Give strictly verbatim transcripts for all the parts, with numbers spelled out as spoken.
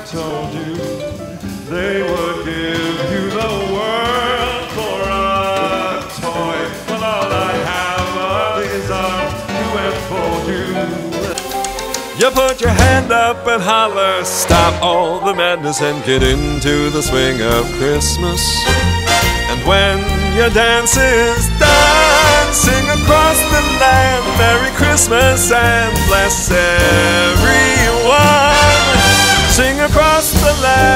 told you they would give you the world for a toy. Well, all I have is arms to enfold you. You put your hand up and holler, stop all the madness and get into the swing of Christmas. And when your dance is done, sing across the land, Merry Christmas and bless everyone. Sing across the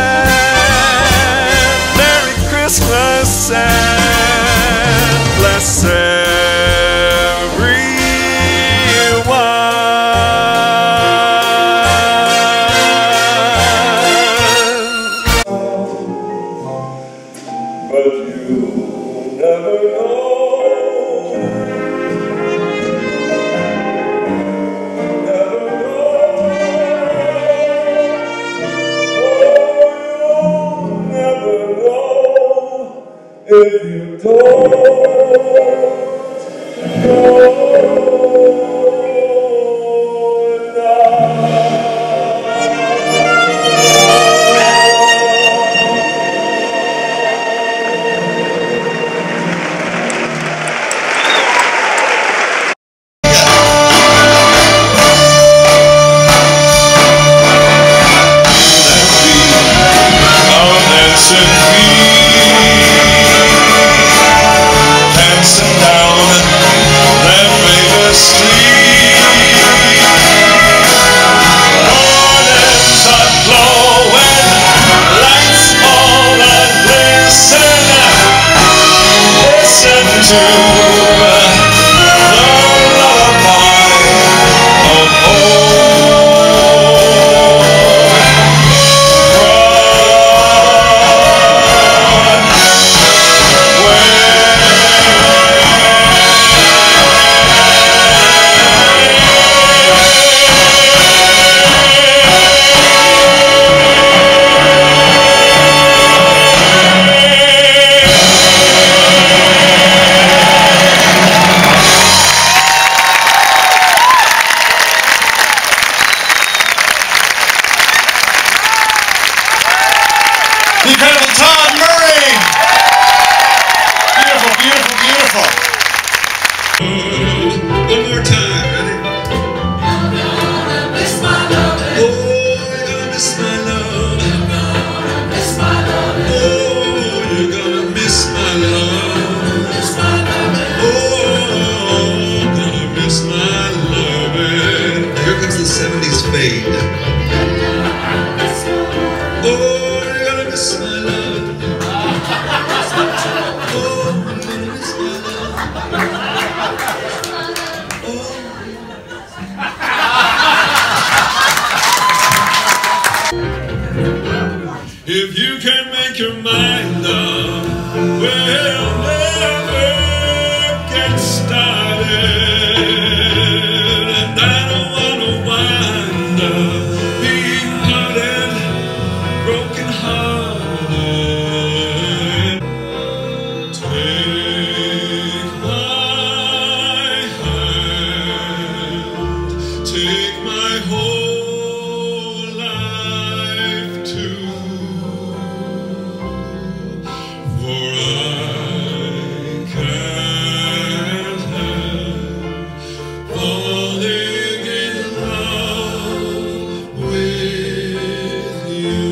land, Merry Christmas and bless everyone. But you never know, never know, oh, you'll never know if you don't know. Dancing down that famous street, mornings are glowing, lights all a-blazing. Listen to the lullaby of the incredible Todd Murray. Beautiful, beautiful, beautiful. One more time, ready? I'm gonna miss my love. Oh, you're gonna miss my love. I'm gonna miss my love. Oh, you're gonna miss my love. Miss my love. Oh, I'm gonna miss my love. Here comes the seventies fade. Oh, you're gonna miss my love. Oh, you're gonna miss my love. Oh. If you can make your mind up, we'll never get started. And I don't wanna wind up being hearted, broken hearted. Take my hand, take my whole life too, for I can't help falling in love with you.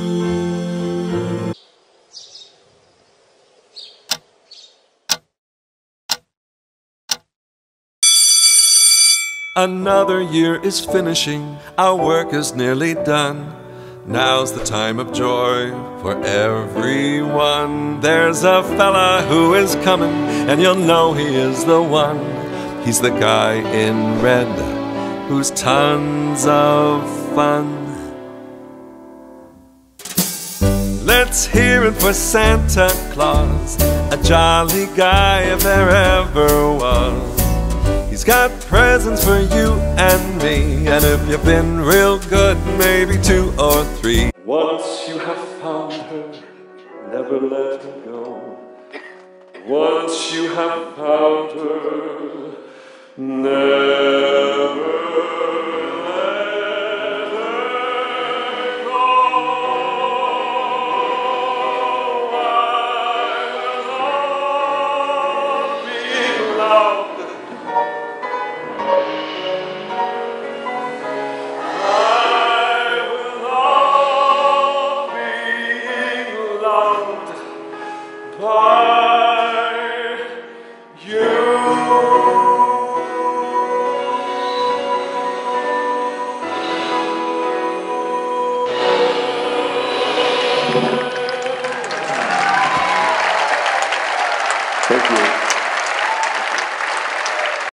Another year is finishing, our work is nearly done. Now's the time of joy for everyone. There's a fella who is coming, and you'll know he is the one. He's the guy in red, who's tons of fun. Let's hear it for Santa Claus, a jolly guy if there ever was. He's got presents for you and me, and if you've been real good, maybe two or three. Once you have found her, never let her go. Once you have found her, never let her go. Bye.